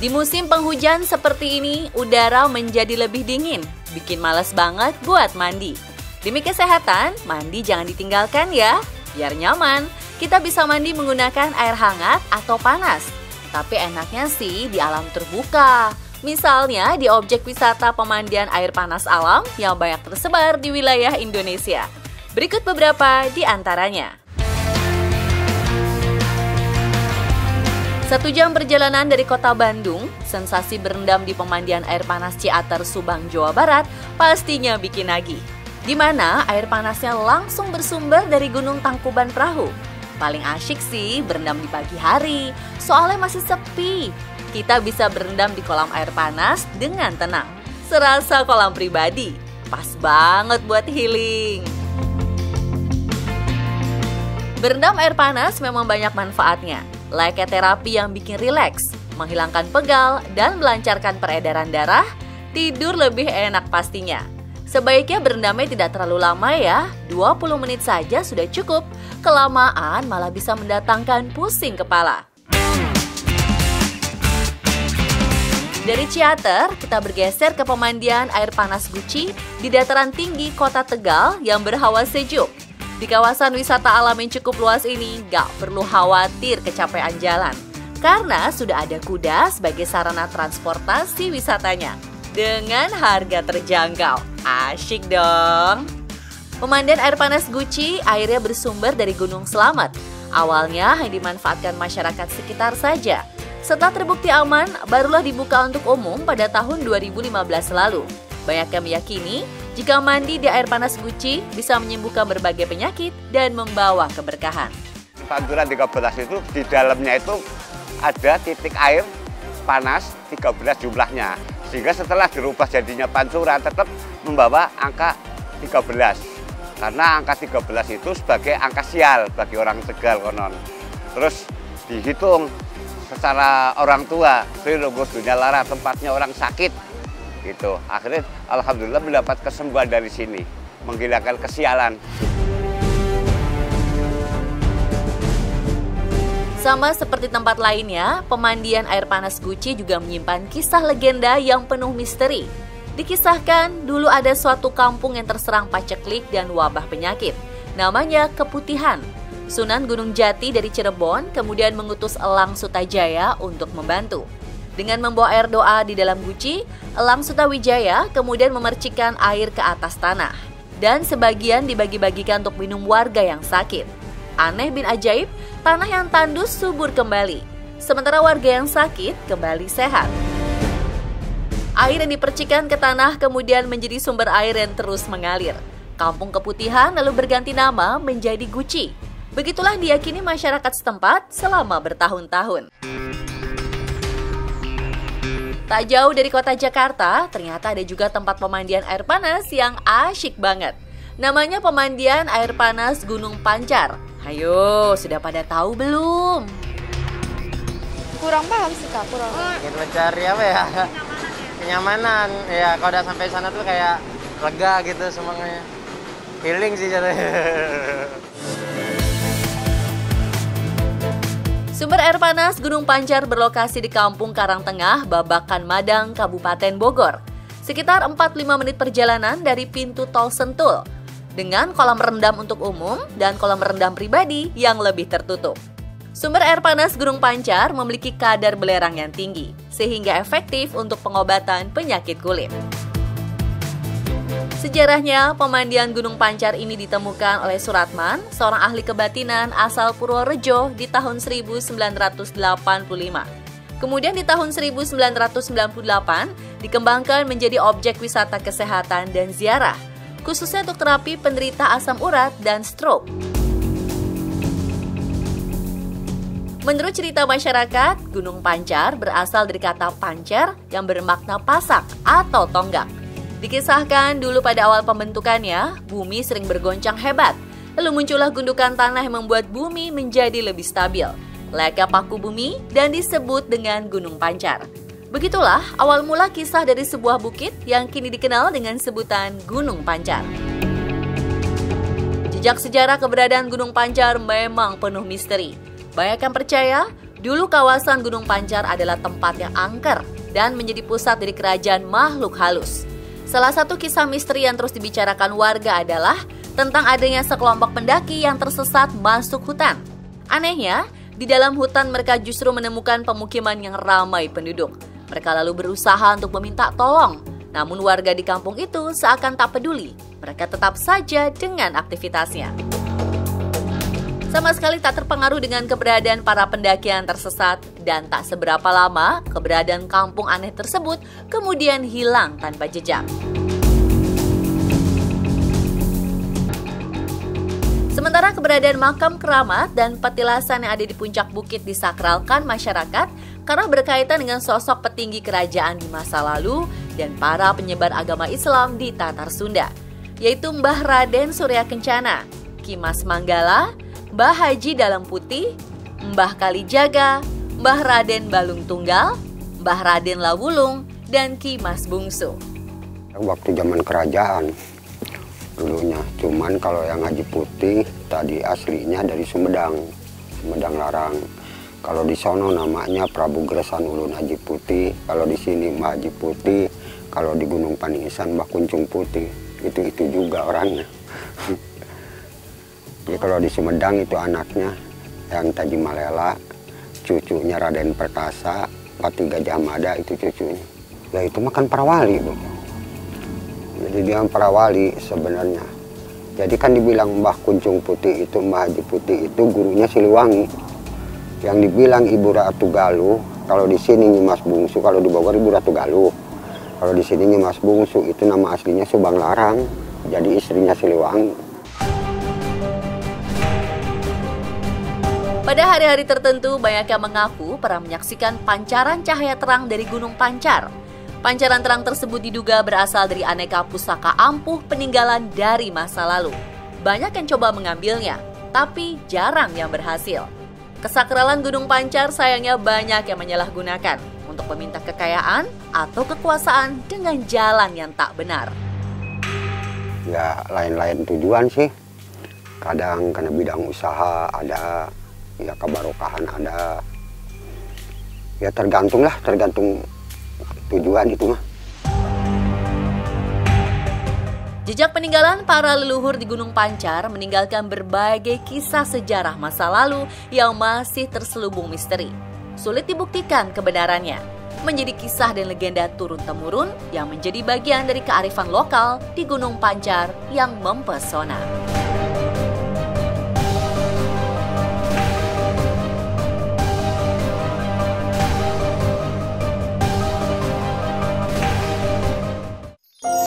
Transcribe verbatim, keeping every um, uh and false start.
Di musim penghujan seperti ini, udara menjadi lebih dingin, bikin males banget buat mandi. Demi kesehatan, mandi jangan ditinggalkan ya. Biar nyaman, kita bisa mandi menggunakan air hangat atau panas. Tapi enaknya sih di alam terbuka. Misalnya di objek wisata pemandian air panas alam yang banyak tersebar di wilayah Indonesia. Berikut beberapa di antaranya. Satu jam perjalanan dari kota Bandung, sensasi berendam di pemandian air panas Ciater, Subang, Jawa Barat pastinya bikin nagih. Di mana air panasnya langsung bersumber dari Gunung Tangkuban Perahu. Paling asyik sih berendam di pagi hari, soalnya masih sepi. Kita bisa berendam di kolam air panas dengan tenang. Serasa kolam pribadi, pas banget buat healing. Berendam air panas memang banyak manfaatnya. Layaknya terapi yang bikin rileks, menghilangkan pegal, dan melancarkan peredaran darah, tidur lebih enak pastinya. Sebaiknya berendamnya tidak terlalu lama ya, dua puluh menit saja sudah cukup. Kelamaan malah bisa mendatangkan pusing kepala. Dari Ciater, kita bergeser ke pemandian air panas Guci di dataran tinggi kota Tegal yang berhawa sejuk. Di kawasan wisata alam yang cukup luas ini, gak perlu khawatir kecapean jalan. Karena sudah ada kuda sebagai sarana transportasi wisatanya. Dengan harga terjangkau, asyik dong. Pemandian air panas Guci, airnya bersumber dari Gunung Slamet. Awalnya hanya dimanfaatkan masyarakat sekitar saja. Setelah terbukti aman, barulah dibuka untuk umum pada tahun dua ribu lima belas lalu. Banyak yang meyakini, jika mandi di air panas Guci bisa menyembuhkan berbagai penyakit dan membawa keberkahan. Panturan tiga belas itu di dalamnya itu ada titik air panas tiga belas jumlahnya. Sehingga setelah dirubah jadinya pancuran tetap membawa angka tiga belas. Karena angka tiga belas itu sebagai angka sial bagi orang Tegal konon. Terus dihitung secara orang tua, Rinogos dunia lara, tempatnya orang sakit, gitu. Akhirnya alhamdulillah mendapat kesembuhan dari sini, menghilangkan kesialan. Sama seperti tempat lainnya, pemandian air panas Guci juga menyimpan kisah legenda yang penuh misteri. Dikisahkan dulu ada suatu kampung yang terserang paceklik dan wabah penyakit, namanya Keputihan. Sunan Gunung Jati dari Cirebon kemudian mengutus Elang Sutajaya untuk membantu. Dengan membawa air doa di dalam guci, Elang Sutawijaya kemudian memercikkan air ke atas tanah. Dan sebagian dibagi-bagikan untuk minum warga yang sakit. Aneh bin ajaib, tanah yang tandus subur kembali. Sementara warga yang sakit kembali sehat. Air yang dipercikan ke tanah kemudian menjadi sumber air yang terus mengalir. Kampung Keputihan lalu berganti nama menjadi Guci. Begitulah diyakini masyarakat setempat selama bertahun-tahun. Tak jauh dari kota Jakarta, ternyata ada juga tempat pemandian air panas yang asyik banget. Namanya pemandian air panas Gunung Pancar. Ayo, sudah pada tahu belum? Kurang paham sih Kak, kurang. Ingin mencari apa ya? Kenyamanan. Ya, kalau udah sampai sana tuh kayak lega gitu semuanya. Healing sih jadinya. Sumber air panas Gunung Pancar berlokasi di Kampung Karangtengah, Babakan Madang, Kabupaten Bogor. Sekitar empat puluh lima menit perjalanan dari pintu tol Sentul. Dengan kolam rendam untuk umum dan kolam rendam pribadi yang lebih tertutup. Sumber air panas Gunung Pancar memiliki kadar belerang yang tinggi, sehingga efektif untuk pengobatan penyakit kulit. Sejarahnya, pemandian Gunung Pancar ini ditemukan oleh Suratman, seorang ahli kebatinan asal Purworejo di tahun seribu sembilan ratus delapan puluh lima. Kemudian di tahun seribu sembilan ratus sembilan puluh delapan, dikembangkan menjadi objek wisata kesehatan dan ziarah, khususnya untuk terapi penderita asam urat dan stroke. Menurut cerita masyarakat, Gunung Pancar berasal dari kata pancer yang bermakna pasak atau tonggak. Dikisahkan dulu pada awal pembentukannya, bumi sering bergoncang hebat. Lalu muncullah gundukan tanah yang membuat bumi menjadi lebih stabil. Layaknya paku bumi dan disebut dengan Gunung Pancar. Begitulah awal mula kisah dari sebuah bukit yang kini dikenal dengan sebutan Gunung Pancar. Jejak sejarah keberadaan Gunung Pancar memang penuh misteri. Banyak yang percaya Dulu kawasan Gunung Pancar adalah tempat yang angker dan menjadi pusat dari kerajaan makhluk halus. Salah satu kisah misteri yang terus dibicarakan warga adalah tentang adanya sekelompok pendaki yang tersesat masuk hutan. Anehnya, di dalam hutan mereka justru menemukan pemukiman yang ramai penduduk. Mereka lalu berusaha untuk meminta tolong. Namun warga di kampung itu seakan tak peduli. Mereka tetap saja dengan aktivitasnya. Sama sekali tak terpengaruh dengan keberadaan para pendaki yang tersesat dan tak seberapa lama keberadaan kampung aneh tersebut kemudian hilang tanpa jejak. Sementara keberadaan makam keramat dan petilasan yang ada di puncak bukit disakralkan masyarakat karena berkaitan dengan sosok petinggi kerajaan di masa lalu dan para penyebar agama Islam di Tatar Sunda, yaitu Mbah Raden Surya Kencana, Ki Mas Manggala, Mbah Haji Dalam Putih, Mbah Kalijaga, Mbah Raden Balung Tunggal, Mbah Raden Lawulung, dan Ki Mas Bungsu. Waktu zaman kerajaan dulunya, cuman kalau yang Haji Putih tadi aslinya dari Sumedang, Sumedang Larang. Kalau di sono namanya Prabu Gresan Ulun Haji Putih, kalau di sini Mbah Haji Putih, kalau di Gunung Paningisan Mbah Kuncung Putih, itu-itu juga orangnya. Jadi kalau di Sumedang itu anaknya yang Taji Malela, cucunya Raden Perkasa, Pati Gajah Mada itu cucunya. Ya itu makan para wali, Bu. Jadi dia para wali sebenarnya. Jadi kan dibilang Mbah Kuncung Putih itu, Mbah Haji Putih itu gurunya Siliwangi. Yang dibilang Ibu Ratu Galuh, kalau di sini Nyimas Bungsu, kalau di Bogor Ibu Ratu Galuh. Kalau di sini Nyimas Bungsu itu nama aslinya Subang Larang, jadi istrinya Siliwangi. Pada hari-hari tertentu, banyak yang mengaku pernah menyaksikan pancaran cahaya terang dari Gunung Pancar. Pancaran terang tersebut diduga berasal dari aneka pusaka ampuh peninggalan dari masa lalu. Banyak yang coba mengambilnya, tapi jarang yang berhasil. Kesakralan Gunung Pancar sayangnya banyak yang menyalahgunakan untuk meminta kekayaan atau kekuasaan dengan jalan yang tak benar. Ya lain-lain tujuan sih. Kadang karena bidang usaha ada, ya kebarokahan ada. Ya tergantung lah, tergantung tujuan itu mah. Jejak peninggalan para leluhur di Gunung Pancar meninggalkan berbagai kisah sejarah masa lalu yang masih terselubung misteri. Sulit dibuktikan kebenarannya, menjadi kisah dan legenda turun-temurun yang menjadi bagian dari kearifan lokal di Gunung Pancar yang mempesona.